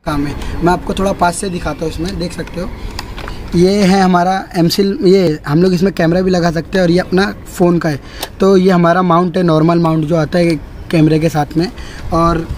काम है। मैं आपको थोड़ा पास से दिखाता हूँ। इसमें देख सकते हो ये है हमारा एमसिल, ये हम लोग इसमें कैमरा भी लगा सकते हैं और ये अपना फ़ोन का है। तो ये हमारा माउंट है, नॉर्मल माउंट जो आता है कैमरे के साथ में। और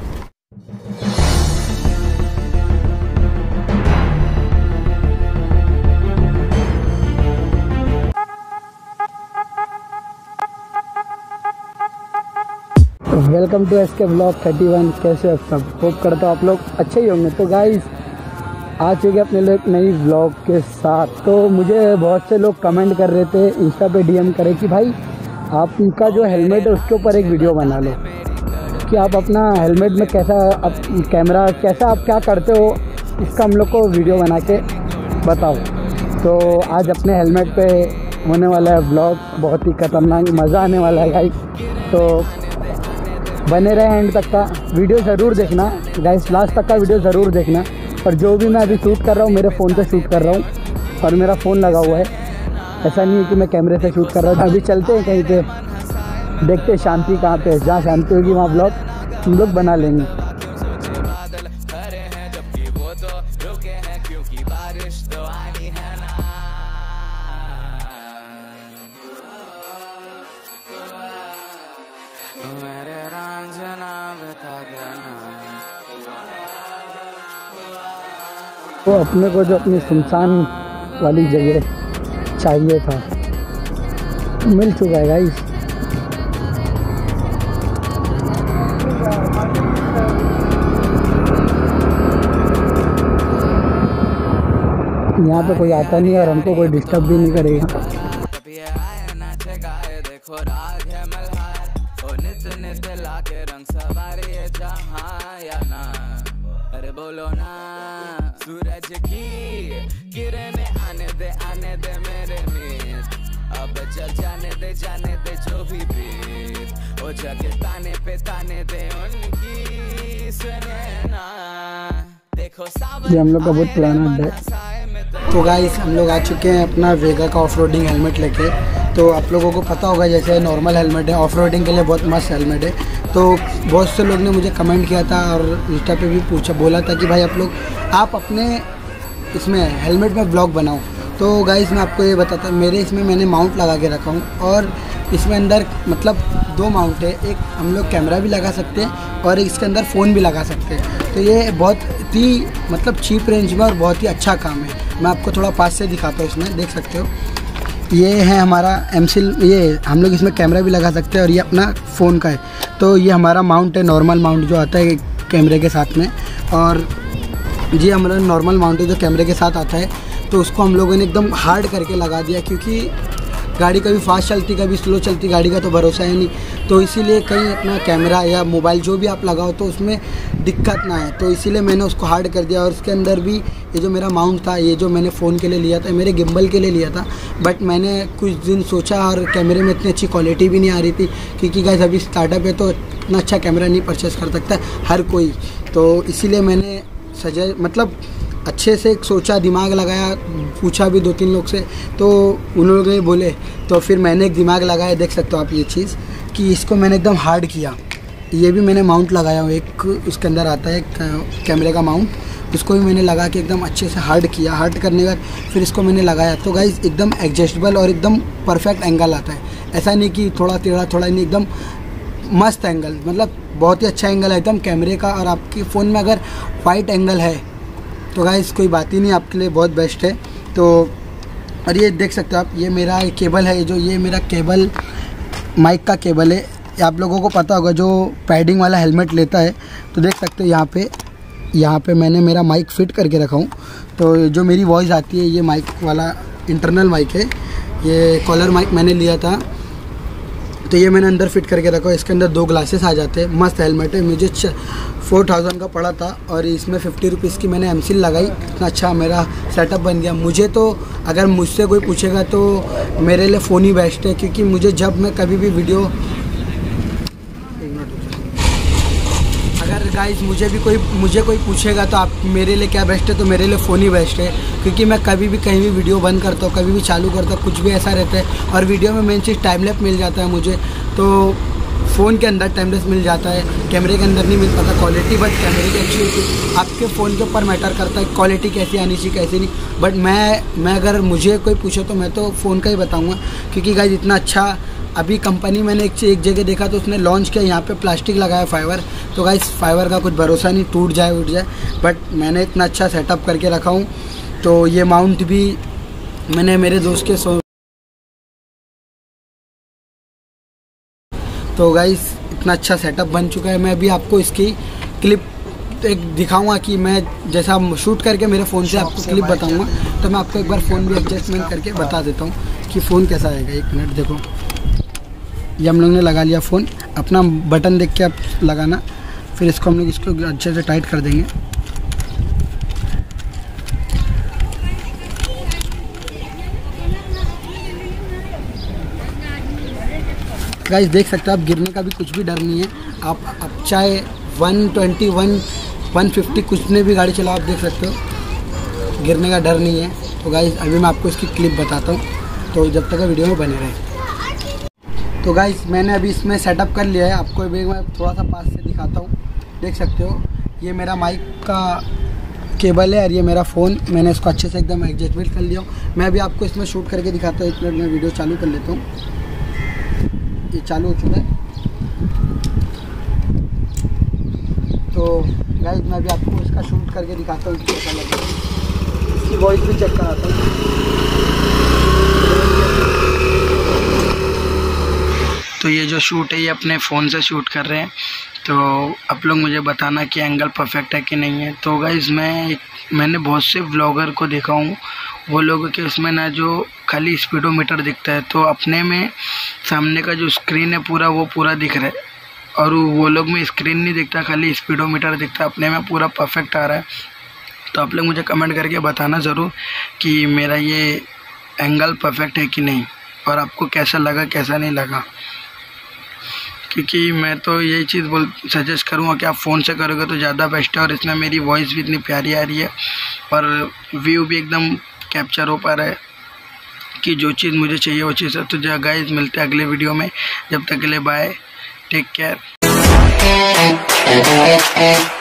वेलकम टू SK ब्लॉग 31। कैसे आप सब? होप करता हूँ आप लोग अच्छे ही होंगे। तो गाइस आ चुके अपने लोग एक नई ब्लॉग के साथ। तो मुझे बहुत से लोग कमेंट कर रहे थे, इंस्टा पे DM करे कि भाई आपका जो हेलमेट है उसके ऊपर एक वीडियो बना लो, कि आप अपना हेलमेट में कैसा कैमरा कैसा आप क्या करते हो, इसका हम लोग को वीडियो बना के बताओ। तो आज अपने हेलमेट पे होने वाला है ब्लॉग, बहुत ही खतरनाक मज़ा आने वाला है गाइस। तो बने रहे एंड तक का वीडियो ज़रूर देखना गाइस, लास्ट तक का वीडियो ज़रूर देखना। और जो भी मैं अभी शूट कर रहा हूँ मेरे फ़ोन से शूट कर रहा हूँ और मेरा फ़ोन लगा हुआ है, ऐसा नहीं है कि मैं कैमरे से शूट कर रहा हूँ। अभी चलते हैं कहीं पे, देखते हैं शांति कहाँ पे है। जहाँ शांति होगी वहाँ ब्लॉग हम लोग बना लेंगे। तो अपने को जो अपनी सुनसान वाली जगह चाहिए था मिल चुका है गाइस। यहाँ पे कोई आता नहीं और हमको कोई डिस्टर्ब भी नहीं करेगा। अरे बोलो ना, सूरज की किरणें आने दे मेरे मीत, अब चल जाने दे जो भी बीत, ओ जगह ताने पे ताने दे उनकी सुने ना, देखो सावन। ये हम लोग का बहुत पुराना अड्डा है। तो गाइस हम लोग आ चुके हैं अपना वेगा का ऑफ रोडिंग हेलमेट लेके। तो आप लोगों को पता होगा जैसे नॉर्मल हेलमेट है, ऑफ रोडिंग के लिए बहुत मस्त हेलमेट है। तो बहुत से लोग ने मुझे कमेंट किया था और इंस्टा पे भी बोला था कि भाई आप अपने इसमें हेलमेट में ब्लॉग बनाओ। तो गाइस मैं आपको ये बताता हूँ, मेरे इसमें मैंने माउंट लगा के रखा हूँ और इसमें अंदर मतलब 2 माउंट है। एक हम लोग कैमरा भी लगा सकते हैं और इसके अंदर फ़ोन भी लगा सकते हैं। तो ये बहुत ही मतलब चीप रेंज में और बहुत ही अच्छा काम है। मैं आपको थोड़ा पास से दिखाता हूँ। इसमें देख सकते हो ये है हमारा एमसिल, ये हम लोग इसमें कैमरा भी लगा सकते हैं और ये अपना फ़ोन का है। तो ये हमारा माउंट है, नॉर्मल माउंट जो आता है कैमरे के साथ में। और ये हमारा नॉर्मल माउंट है जो कैमरे के साथ आता है। तो उसको हम लोगों ने एकदम हार्ड करके लगा दिया, क्योंकि गाड़ी कभी फास्ट चलती कभी स्लो चलती, गाड़ी का तो भरोसा है नहीं। तो इसीलिए कहीं अपना कैमरा या मोबाइल जो भी आप लगाओ तो उसमें दिक्कत ना है। तो इसीलिए मैंने उसको हार्ड कर दिया। और उसके अंदर भी ये जो मेरा माउंट था, ये जो मैंने फ़ोन के लिए लिया था, मेरे गिम्बल के लिए लिया था, बट मैंने कुछ दिन सोचा और कैमरे में इतनी अच्छी क्वालिटी भी नहीं आ रही थी, क्योंकि गाइस अभी स्टार्टअप है तो इतना अच्छा कैमरा नहीं परचेस कर सकता हर कोई। तो इसीलिए मैंने मतलब अच्छे से सोचा, दिमाग लगाया, पूछा भी 2-3 लोग से, तो उन लोगों ने बोले। तो फिर मैंने एक दिमाग लगाया, देख सकते हो आप ये चीज़, कि इसको मैंने एकदम हार्ड किया। ये भी मैंने माउंट लगाया हूँ, एक उसके अंदर आता है कैमरे का माउंट, उसको भी मैंने लगा के एकदम अच्छे से हार्ड किया। हार्ड करने के बाद फिर इसको मैंने लगाया। तो गाइस एकदम एडजस्टेबल और एकदम परफेक्ट एंगल आता है। ऐसा नहीं कि थोड़ा टेढ़ा थोड़ा नहीं, एकदम मस्त एंगल, मतलब बहुत ही अच्छा एंगल है एकदम कैमरे का। और आपके फ़ोन में अगर वाइड एंगल है तो गाइस कोई बात ही नहीं, आपके लिए बहुत बेस्ट है। तो और ये देख सकते हो आप, ये मेरा केबल है, जो ये मेरा केबल माइक का केबल है। आप लोगों को पता होगा जो पैडिंग वाला हेलमेट लेता है, तो देख सकते हो यहाँ पे मैंने मेरा माइक फिट करके रखा हूँ। तो जो मेरी वॉइस आती है, ये माइक वाला इंटरनल माइक है, ये कॉलर माइक मैंने लिया था। तो ये मैंने अंदर फिट करके रखा है। इसके अंदर 2 ग्लासेस आ जाते हैं। मस्त हेलमेट है, मुझे 4000 का पड़ा था और इसमें 50 रुपीज़ की मैंने एमसिल लगाई। इतना अच्छा मेरा सेटअप बन गया। मुझे तो अगर मुझसे कोई पूछेगा तो मेरे लिए फ़ोन ही बेस्ट है, क्योंकि मुझे जब मैं कभी भी वीडियो, अगर गाइस मुझे कोई पूछेगा तो आप मेरे लिए क्या बेस्ट है, तो मेरे लिए फ़ोन ही बेस्ट है। क्योंकि मैं कभी भी कहीं भी वीडियो बंद करता हूँ, कभी भी चालू करता हूँ, कुछ भी ऐसा रहता है। और वीडियो में मेन चीज़ टाइम लैप्स मिल जाता है मुझे, तो फ़ोन के अंदर टाइमलेस मिल जाता है, कैमरे के अंदर नहीं मिल पाता क्वालिटी, बट कैमरे की अच्छी होती है। आपके फ़ोन के ऊपर मैटर करता है क्वालिटी कैसी आनी चाहिए कैसी नहीं, बट मैं अगर मुझे कोई पूछे तो मैं तो फ़ोन का ही बताऊँगा, क्योंकि गाइस इतना अच्छा अभी कंपनी मैंने एक जगह देखा तो उसने लॉन्च किया, यहाँ पे प्लास्टिक लगाया फाइबर, तो गाइस फाइबर का कुछ भरोसा नहीं, टूट जाए उठ जाए, बट मैंने इतना अच्छा सेटअप करके रखा हूँ। तो ये माउंट भी मैंने मेरे दोस्त के तो गाइस इतना अच्छा सेटअप बन चुका है। मैं अभी आपको इसकी क्लिप एक दिखाऊंगा कि मैं जैसा शूट करके मेरे फ़ोन से आपको क्लिप बताऊंगा, तो मैं आपको एक बार फ़ोन भी एडजस्टमेंट करके बता देता हूं कि फ़ोन कैसा आएगा। 1 मिनट देखो, ये हम लोग ने लगा लिया फ़ोन, अपना बटन देख के आप लगाना, फिर इसको हम लोग इसको अच्छे से टाइट कर देंगे। गाइस देख सकते हो आप, गिरने का भी कुछ भी डर नहीं है। आप चाहे 121 150 कुछ ने भी गाड़ी चलाओ, आप देख सकते हो गिरने का डर नहीं है। तो गाइस अभी मैं आपको इसकी क्लिप बताता हूँ, तो जब तक वीडियो में बने रहे। तो गाइस मैंने अभी इसमें सेटअप कर लिया है, आपको एक मैं थोड़ा सा पास से दिखाता हूँ। देख सकते हो ये मेरा माइक का केबल है और ये मेरा फ़ोन, मैंने इसको अच्छे से एकदम एडजस्टमेंट कर लिया हूँ। मैं अभी आपको इसमें शूट करके दिखाता हूँ। 1 मिनट में वीडियो चालू कर लेता हूँ, ये चालू हो चुका है। तो गाइस मैं अभी आपको इसका शूट करके दिखाता हूँ कि कैसा लग रहा है, इसकी वॉइस भी चेक कराता हूँ। तो ये जो शूट है ये अपने फ़ोन से शूट कर रहे हैं, तो आप लोग मुझे बताना कि एंगल परफेक्ट है कि नहीं है। तो गाइस मैंने बहुत से व्लॉगर को देखा हूँ, वो लोगों के उसमें ना जो खाली स्पीडोमीटर दिखता है, तो अपने में सामने का जो स्क्रीन है पूरा वो पूरा दिख रहा है, और वो लोग में स्क्रीन नहीं दिखता, खाली स्पीडोमीटर दिखता है, अपने में पूरा परफेक्ट आ रहा है। तो आप लोग मुझे कमेंट करके बताना ज़रूर कि मेरा ये एंगल परफेक्ट है कि नहीं, और आपको कैसा लगा कैसा नहीं लगा। क्योंकि मैं तो यही चीज़ सजेस्ट करूँगा कि आप फ़ोन से करोगे तो ज़्यादा बेस्ट है, और इसमें मेरी वॉइस भी इतनी प्यारी आ रही है और व्यू भी एकदम कैप्चर हो पा रहा है कि जो चीज़ मुझे चाहिए वो चीज़ है। तो गाइस मिलते हैं अगले वीडियो में, जब तक के लिए बाय, टेक केयर।